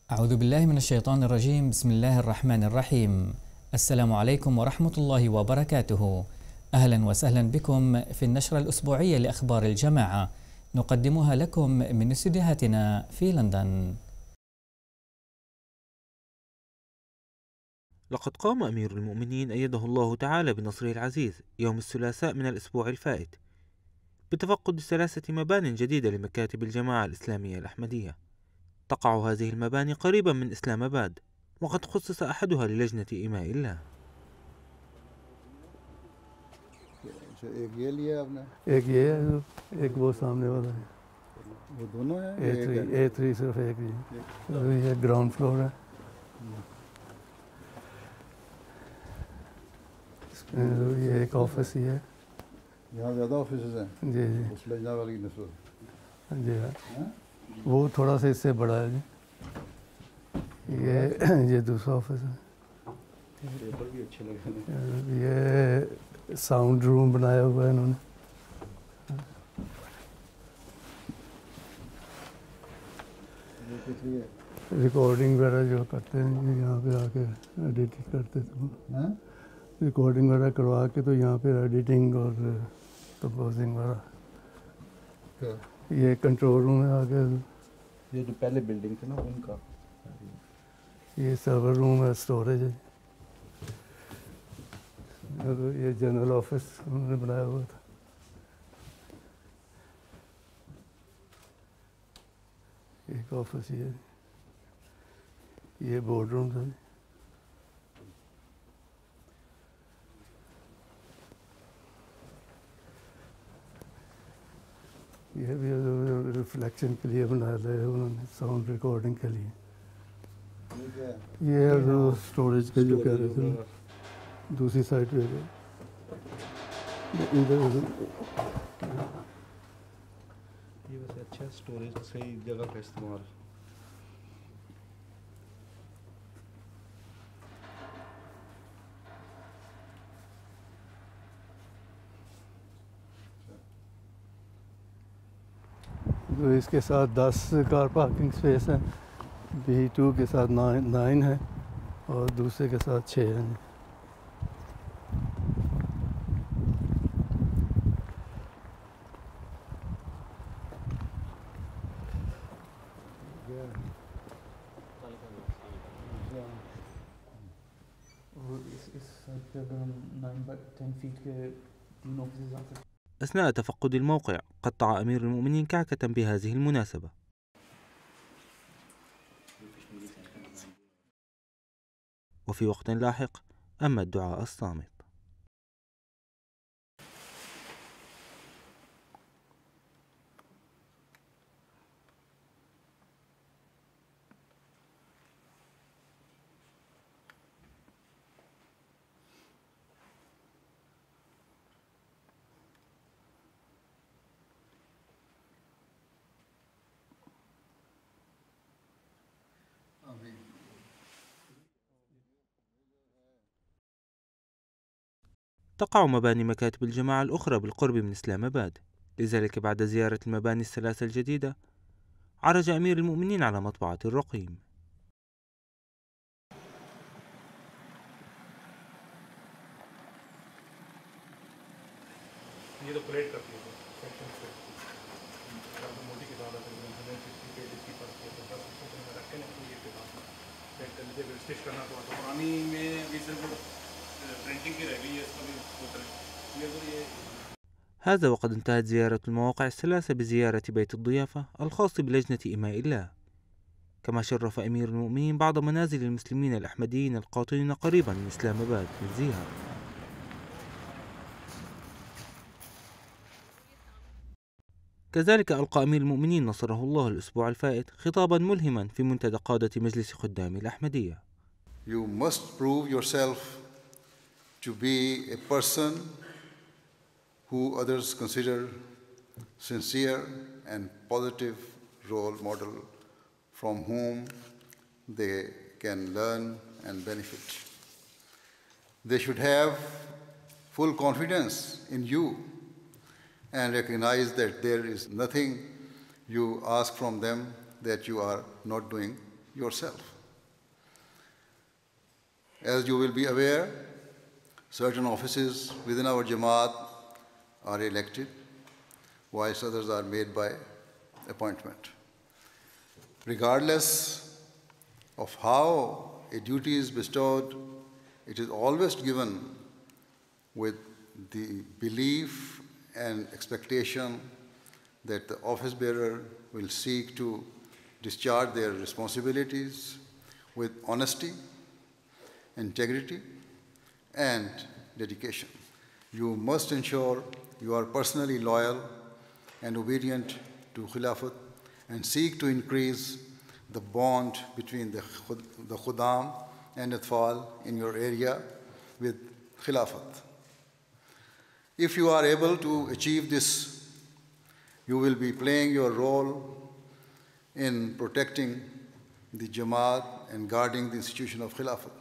أعوذ بالله من الشيطان الرجيم. بسم الله الرحمن الرحيم. السلام عليكم ورحمة الله وبركاته. أهلا وسهلا بكم في النشرة الأسبوعية لأخبار الجماعة، نقدمها لكم من استديوهاتنا في لندن. لقد قام أمير المؤمنين أيده الله تعالى بنصره العزيز يوم الثلاثاء من الأسبوع الفائت بتفقد 3 مبان جديدة لمكاتب الجماعة الإسلامية الأحمدية. تقع هذه المباني قريبا من إسلام آباد، وقد خصص أحدها للجنة إماء الله. एक ये है, एक वो सामने वाला है। वो दोनों है। A3 सिर्फ एक ही है। ये ग्राउंड फ्लोर है। ये एक ऑफिस ही है। यहाँ ज़्यादा ऑफिस हैं। जी जी। उस लजना वाली नस्ल। जी हाँ। वो थोड़ा सा इससे बड़ा है जी। ये दूसरा ऑफिस है। टेबल भी अच्छे लगे हैं। ये साउंड रूम बनाया हुआ है इन्होंने। रिकॉर्डिंग वगैरह जो करते हैं यहाँ पे आके एडिटिंग करते थे। रिकॉर्डिंग वगैरह करवा के तो यहाँ पे एडिटिंग और कंपोजिंग वगैरह। ये कंट्रोल रूम है आगे। ये जो पहले बिल्डिंग थे ना उनका। ये सर्वर रूम है, स्टोरेज है। और ये जनरल ऑफिस उन्होंने बनाया हुआ था। एक ऑफिस ये बोर्ड रूम था। ये भी रिफ्लेक्शन के लिए बनाया है उन्होंने, साउंड रिकॉर्डिंग के लिए। ये स्टोरेज का जो कह रहे थे दूसरी साइड पे इधर ये वैसे अच्छा स्टोरेज सही जगह का इस्तेमाल। तो इसके साथ 10 कार पार्किंग स्पेस है। B2 के साथ 9 है और दूसरे के साथ 6 हैं। أثناء تفقد الموقع قطع أمير المؤمنين كعكة بهذه المناسبة. وفي وقت لاحق أما الدعاء الصامت. تقع مباني مكاتب الجماعة الأخرى بالقرب من إسلام آباد، لذلك بعد زيارة المباني الثلاثة الجديدة عرج أمير المؤمنين على مطبعة الرقيم. هذا وقد انتهت زيارة المواقع الثلاثة بزيارة بيت الضيافة الخاص بلجنة إماء الله، كما شرف أمير المؤمنين بعض منازل المسلمين الأحمديين القاطنين قريبا من إسلام آباد بالزيارة. كذلك ألقى أمير المؤمنين نصره الله الأسبوع الفائت خطابا ملهما في منتدى قادة مجلس خدام الأحمدية. You must prove yourself to be a person who others consider sincere and positive role model from whom they can learn and benefit. They should have full confidence in you and recognize that there is nothing you ask from them that you are not doing yourself. As you will be aware, certain offices within our Jamaat are elected, whilst others are made by appointment. Regardless of how a duty is bestowed, it is always given with the belief and expectation that the office bearer will seek to discharge their responsibilities with honesty, integrity, and dedication. You must ensure you are personally loyal and obedient to Khilafat and seek to increase the bond between the Khuddam and Atfal in your area with Khilafat. If you are able to achieve this, you will be playing your role in protecting the Jamaat and guarding the institution of Khilafat.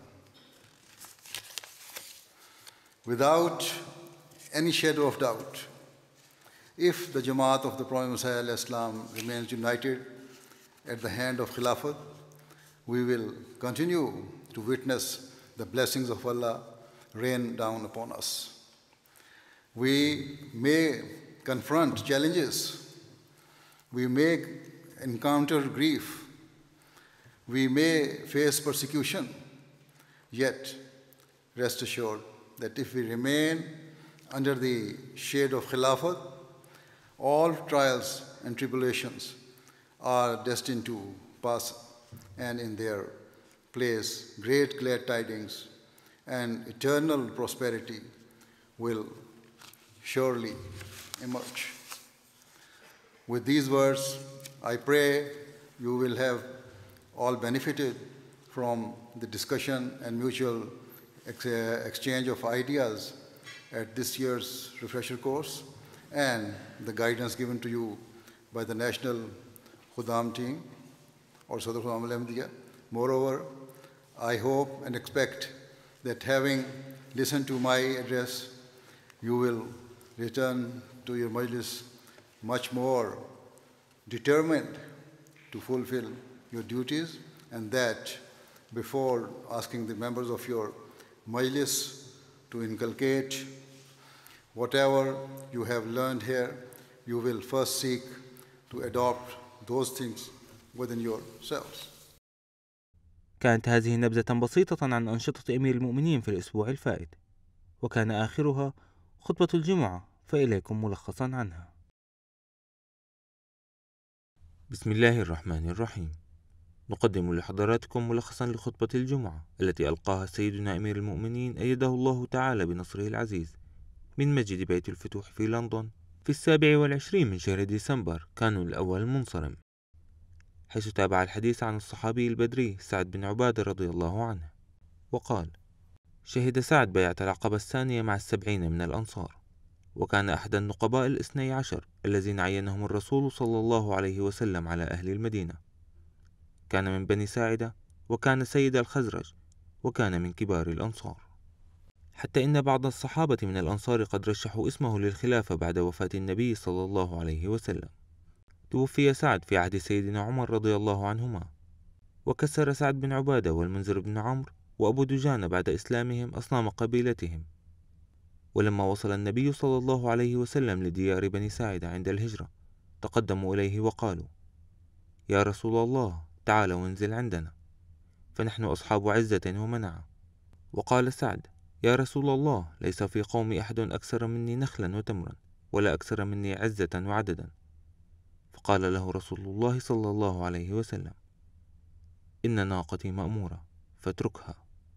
Without any shadow of doubt, if the Jamaat of the Prophet Messiah Islam remains united at the hand of Khilafat, we will continue to witness the blessings of Allah rain down upon us. We may confront challenges, we may encounter grief, we may face persecution, yet rest assured that if we remain under the shade of Khilafat, all trials and tribulations are destined to pass, and in their place, great glad tidings and eternal prosperity will surely emerge. With these words, I pray you will have all benefited from the discussion and mutual exchange of ideas at this year's refresher course and the guidance given to you by the National Khuddam team or Sadr Khuddam al-Ahmadiyya. Moreover, I hope and expect that having listened to my address, you will return to your majlis much more determined to fulfill your duties, and that before asking the members of your majlis to inculcate whatever you have learned here, you will first seek to adopt those things within yourselves. كانت هذه نبذة بسيطة عن أنشطة أمير المؤمنين في الأسبوع الفائت، وكان آخرها خطبة الجمعة، فإليكم ملخصا عنها. بسم الله الرحمن الرحيم. نقدم لحضراتكم ملخصا لخطبة الجمعة التي ألقاها سيدنا أمير المؤمنين أيده الله تعالى بنصره العزيز من مسجد بيت الفتوح في لندن في 27 من شهر ديسمبر كانون الأول المنصرم، حيث تابع الحديث عن الصحابي البدري سعد بن عبادة رضي الله عنه، وقال: شهد سعد بيعة العقبة الثانية مع 70 من الأنصار، وكان أحد النقباء 12 الذين عينهم الرسول صلى الله عليه وسلم على أهل المدينة. كان من بني ساعدة، وكان سيد الخزرج، وكان من كبار الأنصار، حتى إن بعض الصحابة من الأنصار قد رشحوا اسمه للخلافة بعد وفاة النبي صلى الله عليه وسلم. توفي سعد في عهد سيدنا عمر رضي الله عنهما، وكسر سعد بن عبادة والمنذر بن عمرو وأبو دجانة بعد إسلامهم أصنام قبيلتهم. ولما وصل النبي صلى الله عليه وسلم لديار بني ساعدة عند الهجرة، تقدموا إليه وقالوا: يا رسول الله، تعال وانزل عندنا، فنحن أصحاب عزة ومنعة. وقال سعد: يا رسول الله، ليس في قومي أحد أكثر مني نخلا وتمرا، ولا أكثر مني عزة وعددا. فقال له رسول الله صلى الله عليه وسلم: إن ناقتي مأمورة فاتركها.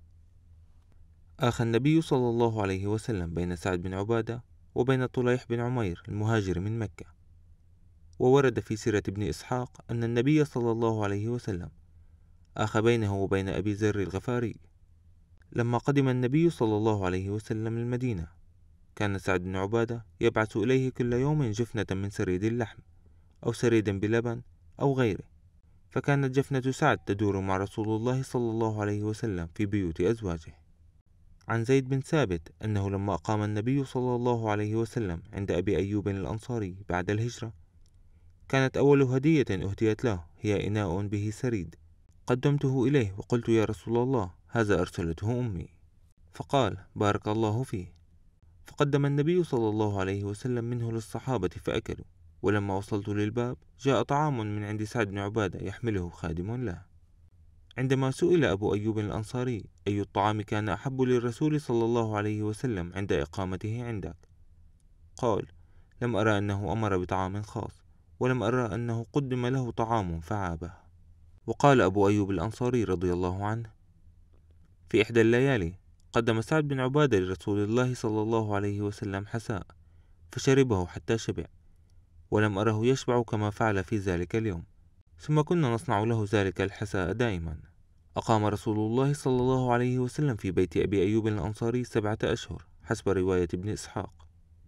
آخى النبي صلى الله عليه وسلم بين سعد بن عبادة وبين طليح بن عمير المهاجر من مكة. وورد في سيرة ابن إسحاق أن النبي صلى الله عليه وسلم آخى بينه وبين أبي ذر الغفاري. لما قدم النبي صلى الله عليه وسلم المدينة، كان سعد بن عبادة يبعث إليه كل يوم جفنة من سريد اللحم أو سريد بلبن أو غيره، فكانت جفنة سعد تدور مع رسول الله صلى الله عليه وسلم في بيوت أزواجه. عن زيد بن ثابت أنه لما أقام النبي صلى الله عليه وسلم عند أبي أيوب الأنصاري بعد الهجرة، كانت أول هدية أهديت له هي إناء به سريد فقدمته إليه وقلت: يا رسول الله، هذا أرسلته أمي. فقال: بارك الله فيه. فقدم النبي صلى الله عليه وسلم منه للصحابة فأكلوا. ولما وصلت للباب جاء طعام من عند سعد بن عبادة يحمله خادم له. عندما سئل أبو أيوب الأنصاري: أي الطعام كان أحب للرسول صلى الله عليه وسلم عند إقامته عندك؟ قال: لم أرى أنه أمر بطعام خاص، ولم أرى أنه قدم له طعام فعابه. وقال أبو أيوب الأنصاري رضي الله عنه: في إحدى الليالي قدم سعد بن عبادة لرسول الله صلى الله عليه وسلم حساء، فشربه حتى شبع، ولم أره يشبع كما فعل في ذلك اليوم. ثم كنا نصنع له ذلك الحساء دائما. أقام رسول الله صلى الله عليه وسلم في بيت أبي أيوب الأنصاري 7 أشهر حسب رواية ابن إسحاق،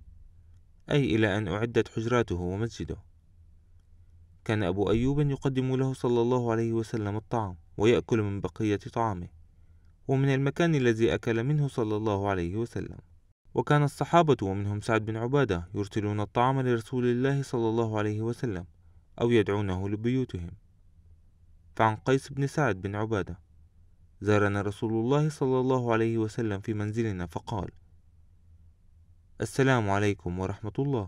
أي إلى أن أعدت حجراته ومسجده. كان أبو أيوب يقدم له صلى الله عليه وسلم الطعام ويأكل من بقية طعامه ومن المكان الذي أكل منه صلى الله عليه وسلم. وكان الصحابة ومنهم سعد بن عبادة يرسلون الطعام لرسول الله صلى الله عليه وسلم أو يدعونه لبيوتهم. فعن قيس بن سعد بن عبادة: زارنا رسول الله صلى الله عليه وسلم في منزلنا فقال: السلام عليكم ورحمة الله.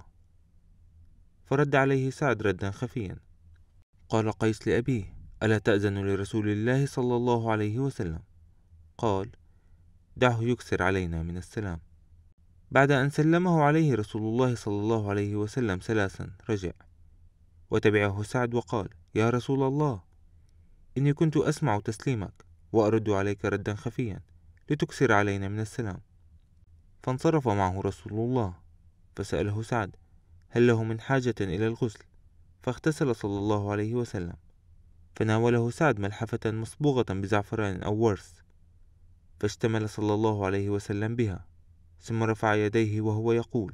فرد عليه سعد ردا خفيا. قال قيس لأبيه: ألا تأذن لرسول الله صلى الله عليه وسلم؟ قال: دعه يكثر علينا من السلام. بعد أن سلمه عليه رسول الله صلى الله عليه وسلم 3 رجع، وتبعه سعد وقال: يا رسول الله، إني كنت أسمع تسليمك وأرد عليك ردا خفيا لتكثر علينا من السلام. فانصرف معه رسول الله، فسأله سعد: هل له من حاجة إلى الغسل؟ فاغتسل صلى الله عليه وسلم، فناوله سعد ملحفة مصبوغة بزعفران أو ورس، فاشتمل صلى الله عليه وسلم بها، ثم رفع يديه وهو يقول: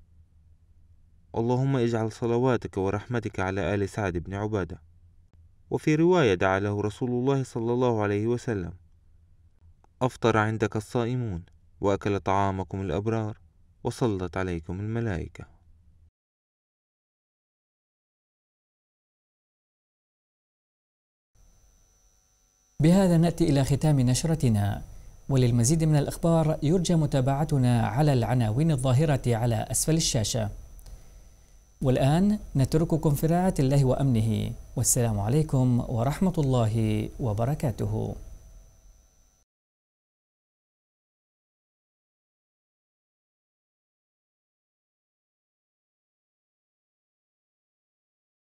اللهم اجعل صلواتك ورحمتك على آل سعد بن عبادة. وفي رواية دعا له رسول الله صلى الله عليه وسلم: أفطر عندك الصائمون، وأكل طعامكم الأبرار، وصلت عليكم الملائكة. بهذا نأتي إلى ختام نشرتنا، وللمزيد من الأخبار يرجى متابعتنا على العناوين الظاهرة على أسفل الشاشة. والآن نترككم في رعاية الله وأمنه، والسلام عليكم ورحمة الله وبركاته.